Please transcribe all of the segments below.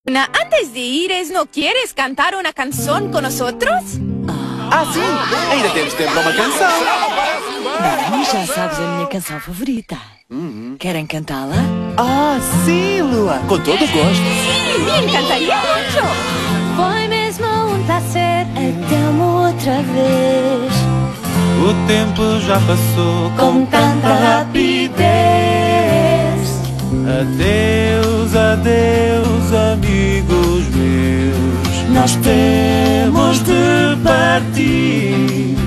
Antes de ires, ¿no quieres cantar una canción con nosotros? Sim! Ainda temos tempo para uma canção. Bem, já sabes a minha canção favorita. Querem cantá-la? Sim, Lua! Com todo o gosto. Sí, me encantaría mucho. Foi mesmo prazer até outra vez. O tempo já passou Com tanta rapidez. Adeus, adeus, amigos meus. Nós temos de partir.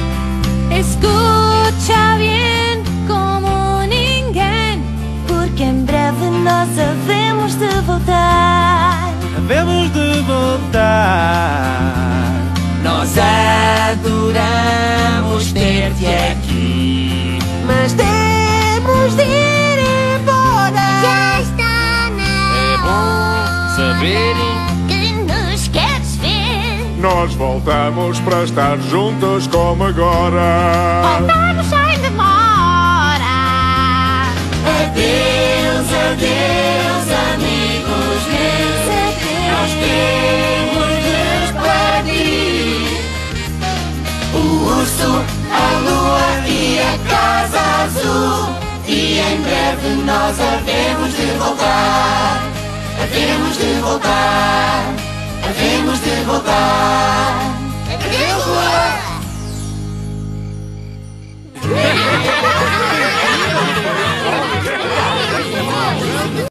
Escucha bien como ninguém, porque em breve nós havemos de voltar. Havemos de voltar. Nós adoramos ter-te aqui, Mas temos de ir embora. Já está na hora. saber Que nos queres ver. Nós voltamos para estar juntos como agora. Voltamos sem demora. Adeus, adeus, amigos meus. Nós temos de partir. O urso, a lua e a casa azul. E em breve nós havemos de voltar. Havemos de voltar.